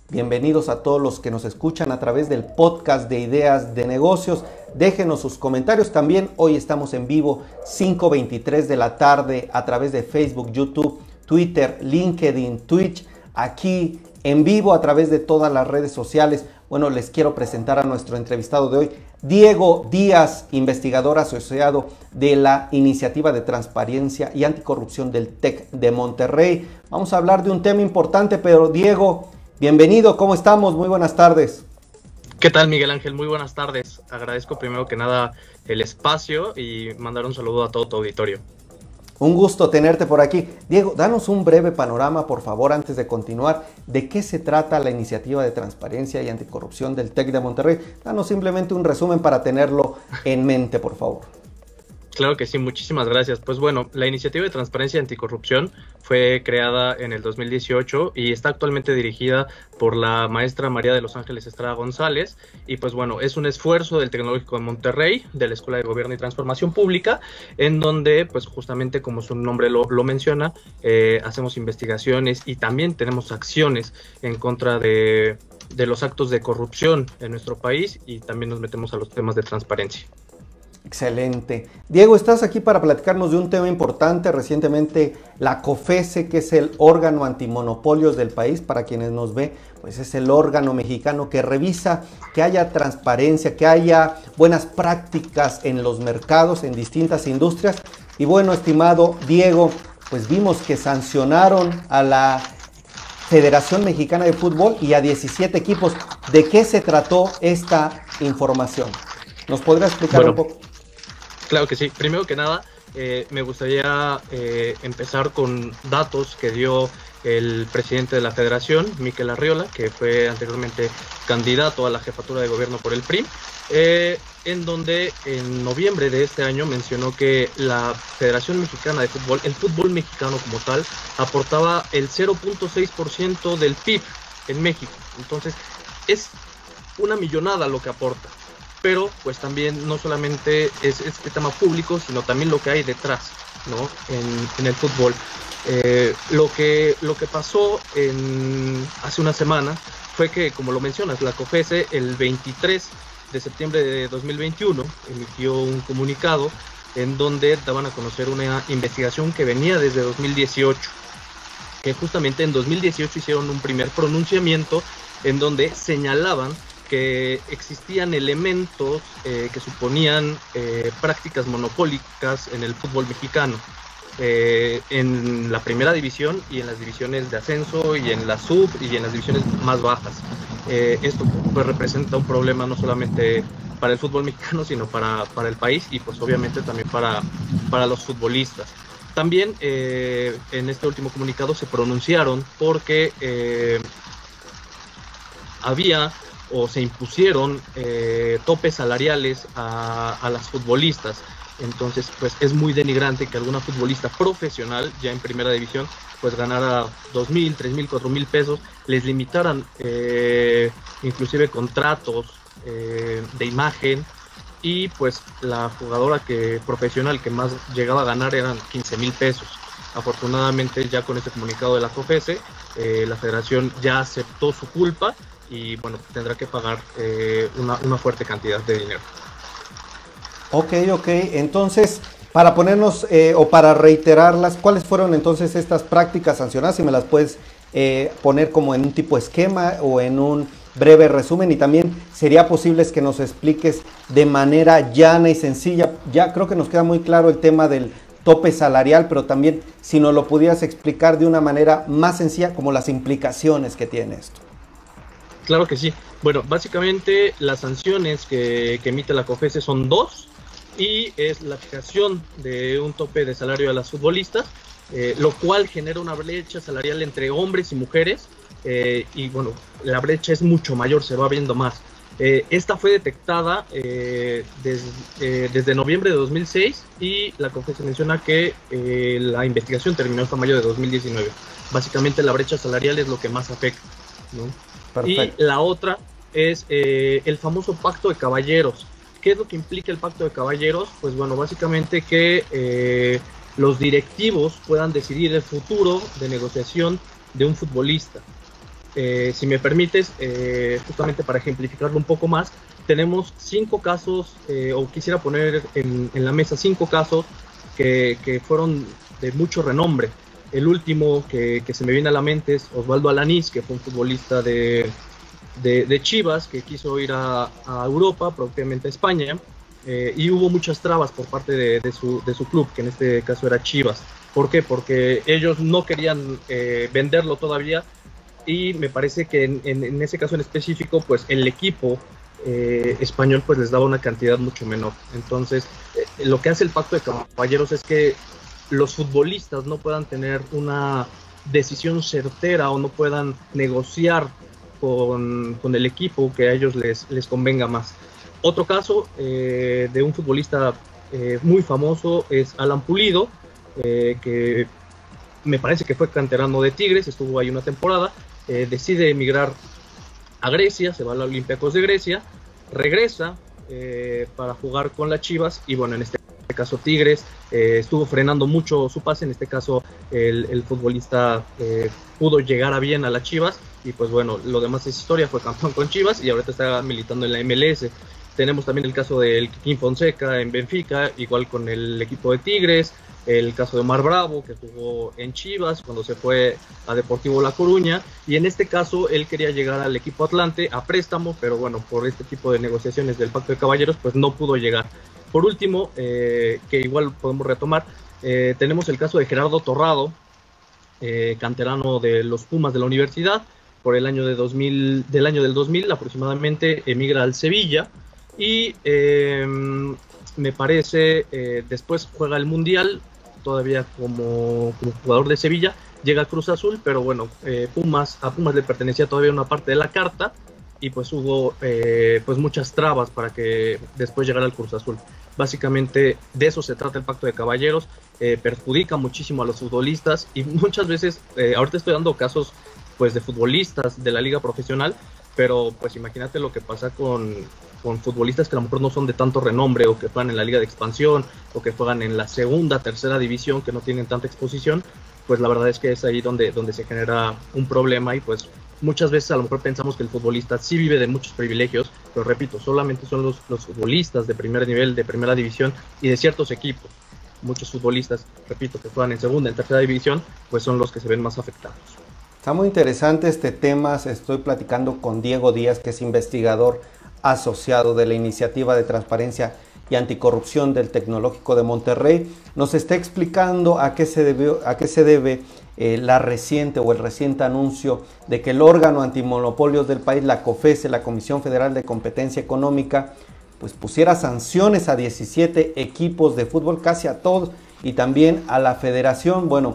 Bienvenidos a todos los que nos escuchan a través del podcast de Ideas de Negocios. Déjenos sus comentarios. También hoy estamos en vivo 5:23 de la tarde a través de Facebook, YouTube, Twitter, LinkedIn, Twitch. Aquí en vivo a través de todas las redes sociales. Bueno, les quiero presentar a nuestro entrevistado de hoy, Diego Díaz, investigador asociado de la Iniciativa de Transparencia y Anticorrupción del TEC de Monterrey. Vamos a hablar de un tema importante, pero Diego, bienvenido, ¿cómo estamos? Muy buenas tardes. ¿Qué tal, Miguel Ángel? Muy buenas tardes. Agradezco primero que nada el espacio y mandar un saludo a todo tu auditorio. Un gusto tenerte por aquí. Diego, danos un breve panorama, por favor, antes de continuar. ¿De qué se trata la Iniciativa de Transparencia y Anticorrupción del TEC de Monterrey? Danos simplemente un resumen para tenerlo en mente, por favor. Claro que sí, muchísimas gracias. Pues bueno, la Iniciativa de Transparencia y Anticorrupción fue creada en el 2018 y está actualmente dirigida por la maestra María de los Ángeles Estrada González. Y pues bueno, es un esfuerzo del Tecnológico de Monterrey, de la Escuela de Gobierno y Transformación Pública, en donde pues justamente como su nombre lo menciona, hacemos investigaciones y también tenemos acciones en contra de los actos de corrupción en nuestro país y también nos metemos a los temas de transparencia. Excelente. Diego, estás aquí para platicarnos de un tema importante. Recientemente la COFESE, que es el órgano antimonopolios del país, para quienes nos ve, pues es el órgano mexicano que revisa que haya transparencia, que haya buenas prácticas en los mercados, en distintas industrias. Y bueno, estimado Diego, pues vimos que sancionaron a la Federación Mexicana de Fútbol y a 17 equipos. ¿De qué se trató esta información? ¿Nos podría explicar un poco? Claro que sí. Primero que nada, me gustaría empezar con datos que dio el presidente de la federación, Miquel Arriola, que fue anteriormente candidato a la jefatura de gobierno por el PRI, en donde en noviembre de este año mencionó que la Federación Mexicana de Fútbol, el fútbol mexicano como tal, aportaba el 0.6% del PIB en México. Entonces, es una millonada lo que aporta. Pero pues también no solamente es este tema público, sino también lo que hay detrás, ¿no? en el fútbol. Lo que pasó hace una semana fue que, como lo mencionas, la COFESE el 23 de septiembre de 2021 emitió un comunicado en donde daban a conocer una investigación que venía desde 2018, que justamente en 2018 hicieron un primer pronunciamiento en donde señalaban que existían elementos que suponían prácticas monopólicas en el fútbol mexicano, en la primera división y en las divisiones de ascenso y en la sub y en las divisiones más bajas. Esto pues representa un problema no solamente para el fútbol mexicano, sino para el país y pues obviamente también para los futbolistas. También en este último comunicado se pronunciaron porque había o se impusieron topes salariales a las futbolistas. Entonces pues es muy denigrante que alguna futbolista profesional ya en primera división pues ganara 2,000, 3,000, 4,000 pesos, les limitaran inclusive contratos de imagen y pues la jugadora profesional que más llegaba a ganar eran 15,000 pesos. Afortunadamente ya con este comunicado de la COFESE la federación ya aceptó su culpa y bueno, tendrá que pagar una fuerte cantidad de dinero. Ok, entonces, para ponernos o para reiterarlas, ¿cuáles fueron entonces estas prácticas sancionadas? Si me las puedes poner como en un tipo esquema o en un breve resumen, y también sería posible que nos expliques de manera llana y sencilla. Ya creo que nos queda muy claro el tema del tope salarial, pero también si nos lo pudieras explicar de una manera más sencilla, como las implicaciones que tiene esto. Claro que sí. Bueno, básicamente las sanciones que emite la COFESE son dos, y es la fijación de un tope de salario a las futbolistas, lo cual genera una brecha salarial entre hombres y mujeres, y bueno, la brecha es mucho mayor, se va viendo más. Esta fue detectada desde noviembre de 2006 y la COFESE menciona que la investigación terminó hasta mayo de 2019. Básicamente la brecha salarial es lo que más afecta, ¿no? Perfecto. Y la otra es el famoso pacto de caballeros. ¿Qué es lo que implica el pacto de caballeros? Pues bueno, básicamente que los directivos puedan decidir el futuro de negociación de un futbolista. si me permites, justamente para ejemplificarlo un poco más, tenemos 5 casos, o quisiera poner en la mesa 5 casos que fueron de mucho renombre. El último que se me viene a la mente es Osvaldo Alanís, que fue un futbolista de Chivas, que quiso ir a Europa, propiamente a España, y hubo muchas trabas por parte de su club, que en este caso era Chivas. ¿Por qué? Porque ellos no querían venderlo todavía, y me parece que en ese caso en específico, pues el equipo español pues les daba una cantidad mucho menor. Entonces, lo que hace el Pacto de Caballeros es que los futbolistas no puedan tener una decisión certera o no puedan negociar con el equipo que a ellos les convenga más. Otro caso de un futbolista muy famoso es Alan Pulido, que me parece que fue canterano de Tigres, estuvo ahí una temporada, decide emigrar a Grecia, se va al Olympiacos de Grecia, regresa para jugar con las Chivas, y bueno, en este caso Tigres estuvo frenando mucho su pase. En este caso el futbolista pudo llegar a bien a las Chivas, y pues bueno, lo demás es historia, fue campeón con Chivas y ahorita está militando en la MLS. Tenemos también el caso del Kikín Fonseca en Benfica, igual con el equipo de Tigres. El caso de Omar Bravo, que jugó en Chivas cuando se fue a Deportivo La Coruña, y en este caso él quería llegar al equipo Atlante a préstamo, pero bueno, por este tipo de negociaciones del Pacto de Caballeros pues no pudo llegar. Por último, que igual podemos retomar, tenemos el caso de Gerardo Torrado, canterano de los Pumas de la universidad. Por el año del 2000 aproximadamente emigra al Sevilla, y me parece después juega el Mundial todavía como jugador de Sevilla, llega a Cruz Azul, pero bueno, a Pumas le pertenecía todavía una parte de la carta, y pues hubo pues muchas trabas para que después llegara al Cruz Azul. Básicamente de eso se trata el Pacto de Caballeros. Perjudica muchísimo a los futbolistas, y muchas veces, ahorita estoy dando casos pues de futbolistas de la liga profesional, pero pues imagínate lo que pasa con futbolistas que a lo mejor no son de tanto renombre, o que juegan en la liga de expansión, o que juegan en la segunda, tercera división, que no tienen tanta exposición. Pues la verdad es que es ahí donde se genera un problema, y pues muchas veces a lo mejor pensamos que el futbolista sí vive de muchos privilegios, pero repito, solamente son los futbolistas de primer nivel, de primera división y de ciertos equipos. Muchos futbolistas, repito, que juegan en segunda, en tercera división, pues son los que se ven más afectados. Está muy interesante este tema. Estoy platicando con Diego Díaz, que es investigador asociado de la Iniciativa de Transparencia y Anticorrupción del Tecnológico de Monterrey. Nos está explicando a qué se debe el reciente anuncio de que el órgano antimonopolios del país, la COFESE, la Comisión Federal de Competencia Económica, pues pusiera sanciones a 17 equipos de fútbol, casi a todos, y también a la federación. Bueno,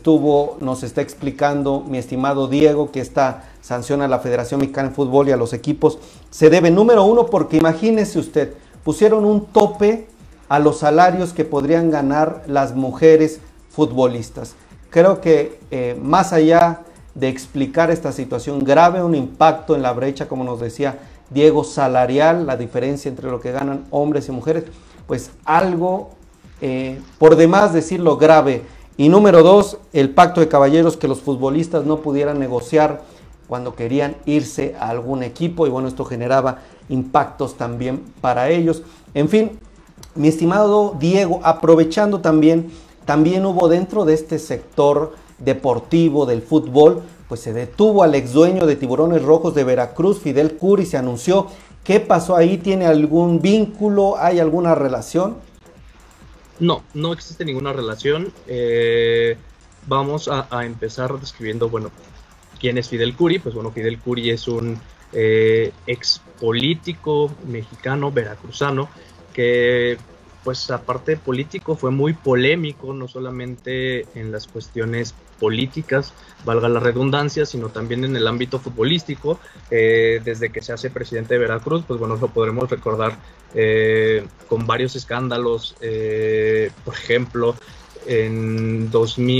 nos está explicando mi estimado Diego que esta sanción a la Federación Mexicana de Fútbol y a los equipos se debe, número uno, porque imagínese usted, pusieron un tope a los salarios que podrían ganar las mujeres futbolistas. Creo que más allá de explicar esta situación grave, un impacto en la brecha, como nos decía Diego, salarial, la diferencia entre lo que ganan hombres y mujeres, pues algo por demás decirlo grave. Y número dos, el Pacto de Caballeros, que los futbolistas no pudieran negociar cuando querían irse a algún equipo, y bueno, esto generaba impactos también para ellos. En fin, mi estimado Diego, aprovechando también hubo dentro de este sector deportivo del fútbol, pues se detuvo al ex dueño de Tiburones Rojos de Veracruz, Fidel Curi, se anunció. ¿Qué pasó ahí? ¿Tiene algún vínculo? ¿Hay alguna relación? No existe ninguna relación. Vamos a empezar describiendo, bueno, quién es Fidel Curi. Pues bueno, Fidel Curi es un ex político mexicano, veracruzano, que pues aparte de político fue muy polémico, no solamente en las cuestiones políticas, valga la redundancia, sino también en el ámbito futbolístico. Desde que se hace presidente de Veracruz, pues bueno, lo podremos recordar con varios escándalos, por ejemplo, en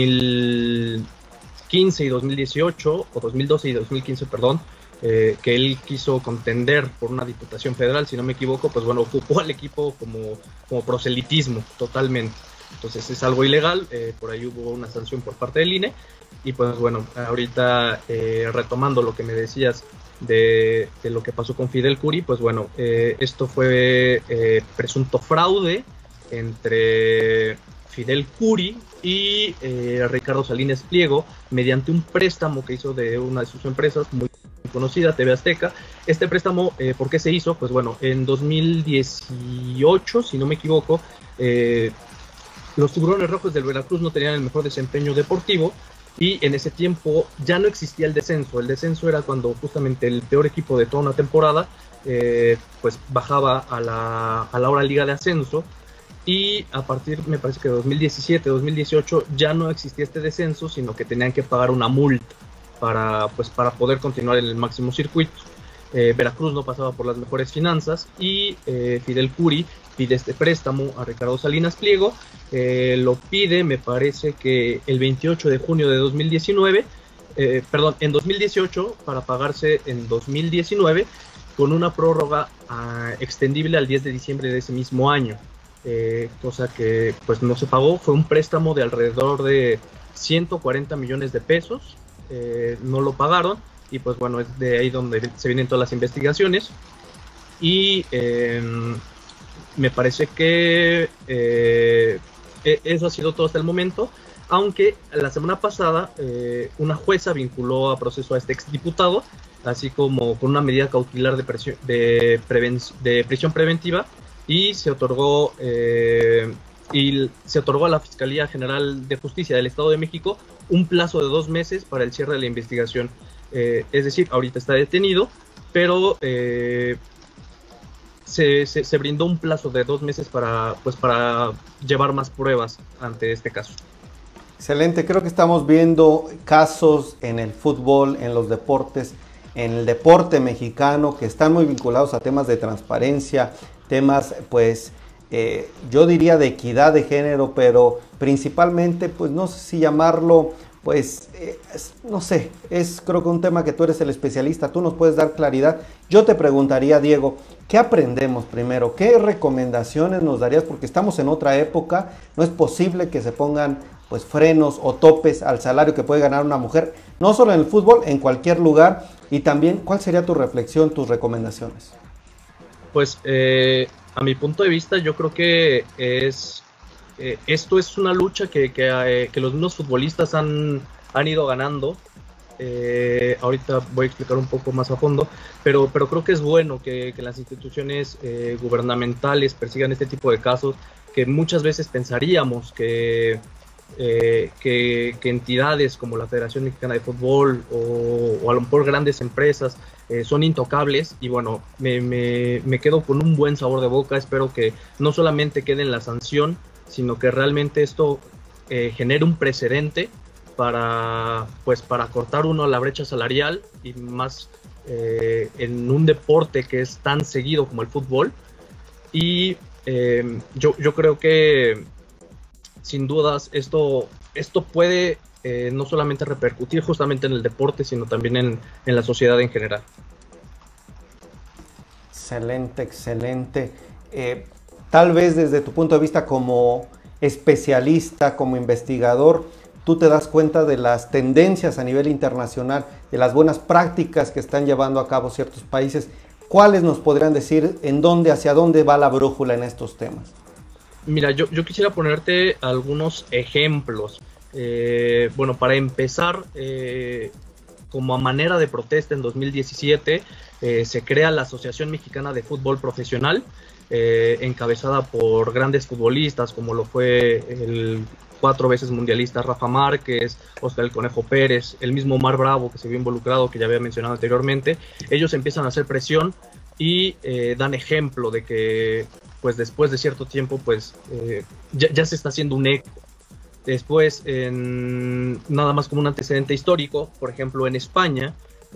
2015 y 2018, o 2012 y 2015, perdón, que él quiso contender por una diputación federal, si no me equivoco, pues bueno, ocupó al equipo como proselitismo totalmente. Entonces es algo ilegal, por ahí hubo una sanción por parte del INE, Y pues bueno, ahorita retomando lo que me decías de lo que pasó con Fidel Curi, pues bueno, esto fue presunto fraude entre Fidel Curi y Ricardo Salinas Pliego mediante un préstamo que hizo de una de sus empresas muy conocida, TV Azteca. Este préstamo, ¿por qué se hizo? Pues bueno, en 2018, si no me equivoco, los Tiburones Rojos del Veracruz no tenían el mejor desempeño deportivo y en ese tiempo ya no existía el descenso. El descenso era cuando justamente el peor equipo de toda una temporada pues bajaba a la ahora Liga de Ascenso, y a partir, me parece que de 2017, 2018 ya no existía este descenso, sino que tenían que pagar una multa para poder continuar en el máximo circuito. Veracruz no pasaba por las mejores finanzas y Fidel Curi pide este préstamo a Ricardo Salinas Pliego, lo pide, me parece que el 28 de junio de 2019, en 2018, para pagarse en 2019 con una prórroga extendible al 10 de diciembre de ese mismo año, cosa que pues no se pagó. Fue un préstamo de alrededor de 140 millones de pesos, no lo pagaron, y pues bueno, es de ahí donde se vienen todas las investigaciones. Y me parece que eso ha sido todo hasta el momento, aunque la semana pasada una jueza vinculó a proceso a este exdiputado, así como con una medida cautelar de prisión preventiva, y se otorgó a la Fiscalía General de Justicia del Estado de México un plazo de 2 meses para el cierre de la investigación. Es decir, ahorita está detenido, pero se brindó un plazo de 2 meses para llevar más pruebas ante este caso. Excelente, creo que estamos viendo casos en el fútbol, en los deportes, en el deporte mexicano, que están muy vinculados a temas de transparencia, temas pues yo diría de equidad de género, pero principalmente pues no sé si llamarlo, pues no sé, es creo que un tema que tú eres el especialista, tú nos puedes dar claridad. Yo te preguntaría, Diego, ¿qué aprendemos primero? ¿Qué recomendaciones nos darías? Porque estamos en otra época, no es posible que se pongan pues frenos o topes al salario que puede ganar una mujer, no solo en el fútbol, en cualquier lugar. Y también, ¿cuál sería tu reflexión, tus recomendaciones? Pues a mi punto de vista, yo creo que esto es una lucha que los mismos futbolistas han ido ganando. Ahorita voy a explicar un poco más a fondo, pero creo que es bueno que las instituciones gubernamentales persigan este tipo de casos, que muchas veces pensaríamos que entidades como la Federación Mexicana de Fútbol o a lo mejor grandes empresas son intocables. Y bueno, me quedo con un buen sabor de boca. Espero que no solamente quede en la sanción, sino que realmente esto genere un precedente para cortar la brecha salarial, y más en un deporte que es tan seguido como el fútbol. Y yo creo que sin dudas esto puede no solamente repercutir justamente en el deporte, sino también en la sociedad en general. Excelente, excelente. Tal vez desde tu punto de vista como especialista, como investigador, tú te das cuenta de las tendencias a nivel internacional, de las buenas prácticas que están llevando a cabo ciertos países. ¿Cuáles nos podrían decir hacia dónde va la brújula en estos temas? Mira, yo quisiera ponerte algunos ejemplos. Bueno, para empezar, como a manera de protesta en 2017, se crea la Asociación Mexicana de Fútbol Profesional, encabezada por grandes futbolistas como lo fue el 4 veces mundialista Rafa Márquez, Óscar el Conejo Pérez, el mismo Omar Bravo, que se vio involucrado, que ya había mencionado anteriormente. Ellos empiezan a hacer presión y dan ejemplo de que pues después de cierto tiempo pues ya se está haciendo un eco. Después, nada más como un antecedente histórico, por ejemplo en España,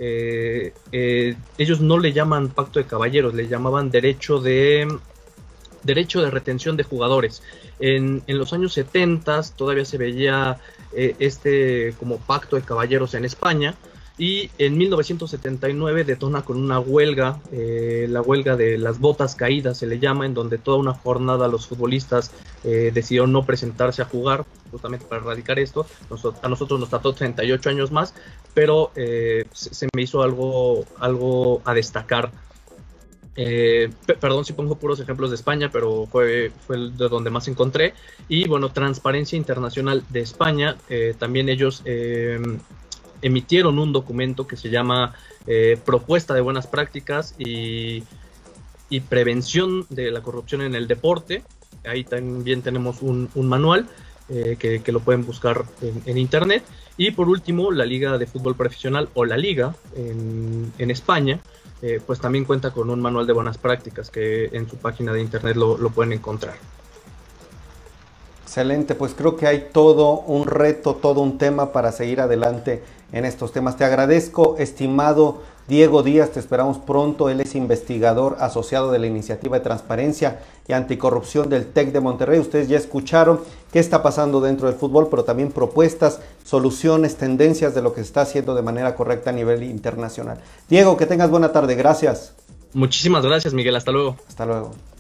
ellos no le llaman pacto de caballeros, le llamaban derecho de retención de jugadores. En los años 70 todavía se veía como pacto de caballeros en España, y en 1979 detona con una huelga, la huelga de las botas caídas se le llama, en donde toda una jornada los futbolistas decidieron no presentarse a jugar, justamente para erradicar esto. A nosotros nos trató 38 años más, pero se me hizo algo a destacar. Perdón si pongo puros ejemplos de España, pero fue de donde más encontré. Y bueno, Transparencia Internacional de España, también ellos emitieron un documento que se llama Propuesta de Buenas Prácticas y Prevención de la Corrupción en el Deporte. Ahí también tenemos un manual que lo pueden buscar en internet. Y por último, la Liga de Fútbol Profesional, o la Liga en España, pues también cuenta con un manual de buenas prácticas que en su página de internet lo pueden encontrar. Excelente, pues creo que hay todo un reto, todo un tema para seguir adelante en estos temas. Te agradezco, estimado Diego Díaz, te esperamos pronto. Él es investigador asociado de la Iniciativa de Transparencia y Anticorrupción del TEC de Monterrey. Ustedes ya escucharon qué está pasando dentro del fútbol, pero también propuestas, soluciones, tendencias de lo que se está haciendo de manera correcta a nivel internacional. Diego, que tengas buena tarde. Gracias. Muchísimas gracias, Miguel. Hasta luego. Hasta luego.